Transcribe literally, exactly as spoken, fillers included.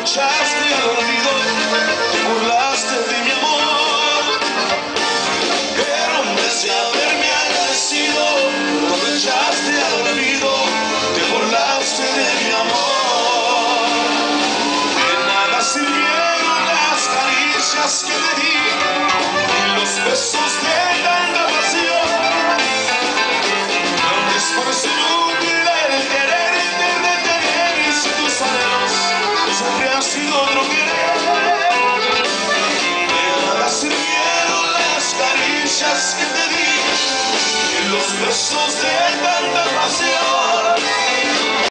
echaste al olvido, te burlaste de mi amor. Pero en vez de haberme agradecido, todo echaste al olvido, te burlaste de mi amor. De nada sirvieron las caricias que te di y los besos de tanta pasión. No es por ser inútil el quererte retener, y si tus anhelos siempre han sido otro querer. De nada sirvieron las caricias que te di y los besos de tanta pasión.